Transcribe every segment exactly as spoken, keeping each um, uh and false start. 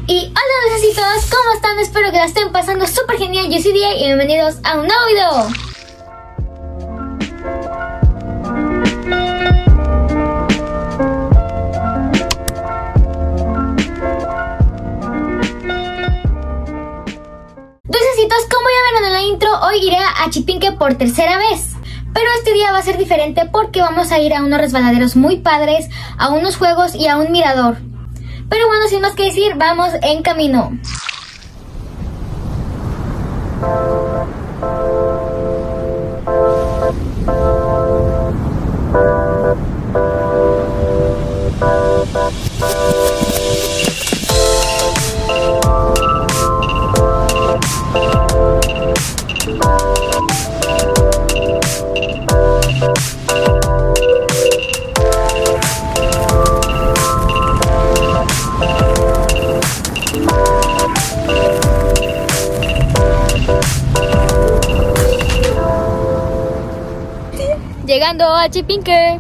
Y hola dulcecitos, ¿cómo están? Espero que la estén pasando súper genial. Yo soy Dia y bienvenidos a un nuevo video. Dulcecitos, como ya vieron en la intro, hoy iré a Chipinque por tercera vez. Pero este día va a ser diferente porque vamos a ir a unos resbaladeros muy padres, a unos juegos y a un mirador. Pero bueno, sin más que decir, vamos en camino. Llegando a Chipinque.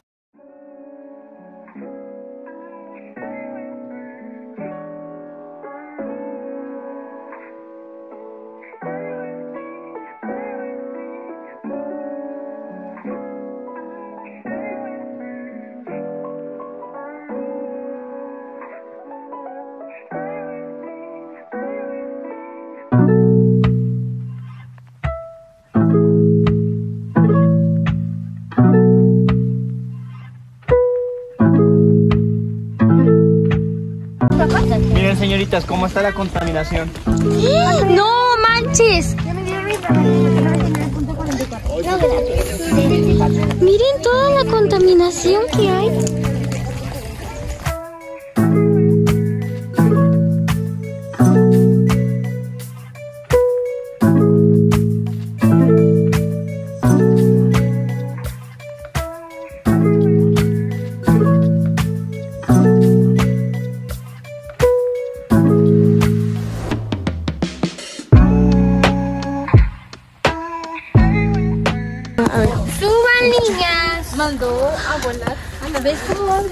Miren, señoritas, cómo está la contaminación. ¡No manches! Miren toda la contaminación que hay. ¡Suban, niñas! Mandó a volar. ¿Ves cómo va?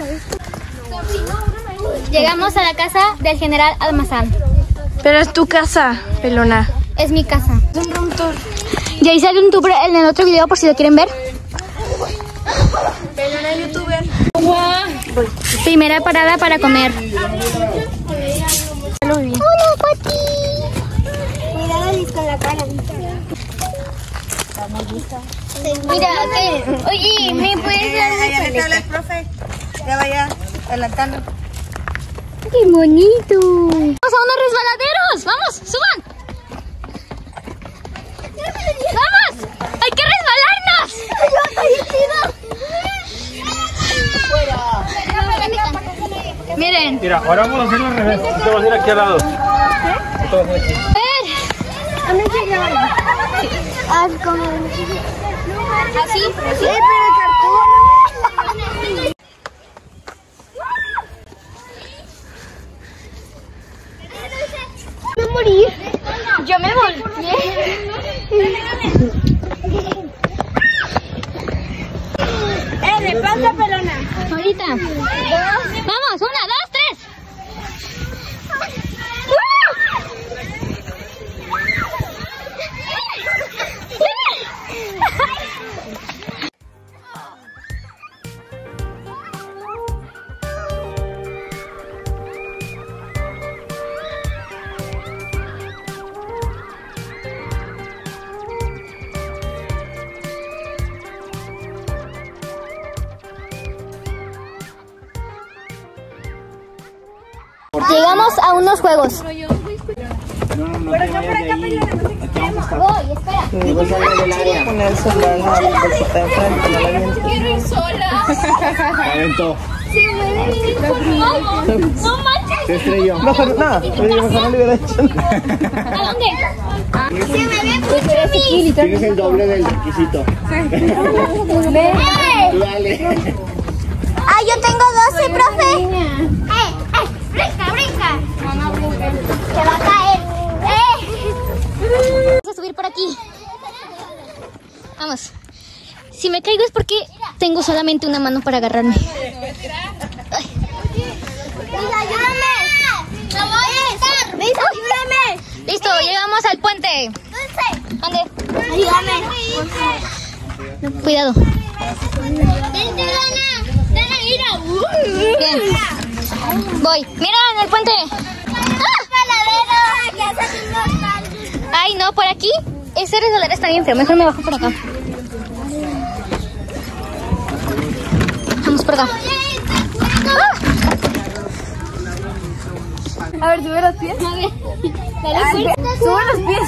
Llegamos a la casa del general Almazán. Pero es tu casa, pelona. Es mi casa. Es un room tour. Ya hice un tour en el otro video por si lo quieren ver. Pelona youtuber. Primera parada para comer. ¡Hola, Pati! Cuidado, Liz, con la cara. Mira, que... Oye, ¿me puedes dar una Ya le habla el profe. Ya vaya adelantando. ¡Qué bonito! ¡Vamos a unos resbaladeros! ¡Vamos, suban! ¡Vamos! ¡Hay que resbalarnos! Miren. Mira, ahora vamos a hacerlo al revés. Te vas a ir aquí al lado. Te vas a ir aquí. A ver. Ah, como... Así, Sí, pero el cartón. ¿Me morir? Yo me volteé. Eh, le pasa, pelona. Ahorita. Vamos, una, dos, tres. Llegamos a unos juegos. No, no, no. Por acá, por acá, Voy, espera. Poner el celular en la bolsita de enfrente, no la viento. Quiero ir sola. Aventó. No manches. Se estrelló. Mejor, no, mejor no le hubiera hecho. ¿A dónde? Se me ve mucho a mí. Tienes el doble del requisito. Dale. Ah, yo tengo doce, profe. ¡Eh, eh! ¡Brinca, brinca! Se va a caer. ¡Eh! Vamos a subir por aquí. Vamos. Si me caigo es porque tengo solamente una mano para agarrarme. Ay. ¡Ayúdame! ¡No voy! Cuidado. Vente, Dana. Dana, mira. Bien. Voy. Mira, en el puente. ¡Ah! Ay, no, por aquí. Ese resbaladero está bien feo. Mejor me bajo por acá. Vamos por acá. ¡Ah! A ver, sube los pies. A ver. Dale, pues. Sube los pies.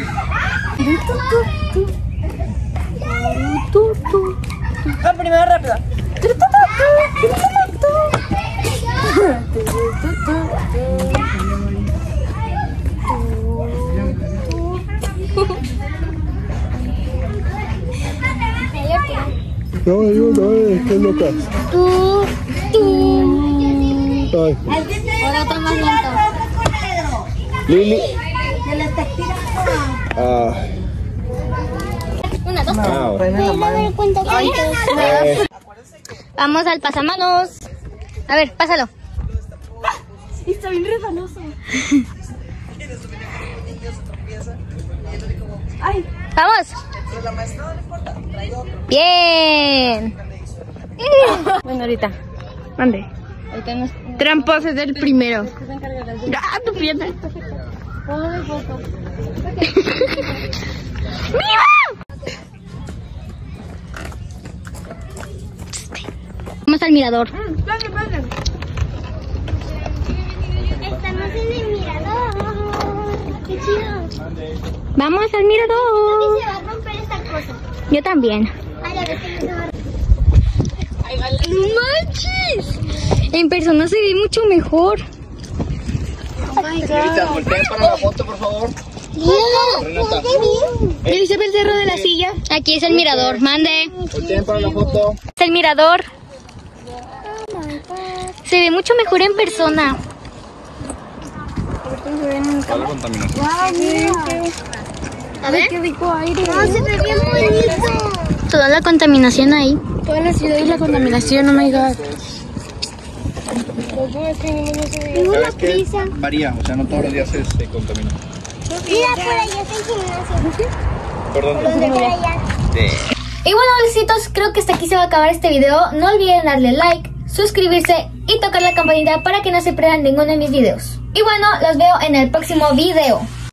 Ah, primero rápido. No, yo no, qué loca. Tú, tú. Ay. Ahora está más lento. Lili. Ah. Una, dos, tres. Ah, Traen en la mano. eh, Vamos al pasamanos. A ver, pásalo. Está bien resbaloso. Ay. Vamos. Bien. Bueno, ahorita. Mande. Tramposo es el primero. ¡Ah, tu pierna! Vamos al mirador. Estamos en el mirador. ¡Qué chido! Vamos al mirador. Se va a romper esta cosa. Yo también. Ay, a ver si se va a ¡No manches! En persona se ve mucho mejor. Señorita, volteen para la foto, por favor. Renata. ¿Qué se ve el cerro de la silla? Aquí es el mirador. Mande. Volteen para la foto. Es el mirador. Se ve mucho mejor en persona. Está la contaminación. A ver. ¡Qué rico aire! ¡No, se ve bien bonito! Toda la contaminación ahí. Toda la ciudad y la contaminación, oh my god. ¿Sabes qué? Varía, o sea, no todos los días se, se contamina. Mira, por allá está el gimnasio. ¿Por dónde? Por allá. Y bueno, besitos, creo que hasta aquí se va a acabar este video. No olviden darle like, suscribirse y tocar la campanita para que no se pierdan ninguno de mis videos. Y bueno, los veo en el próximo video.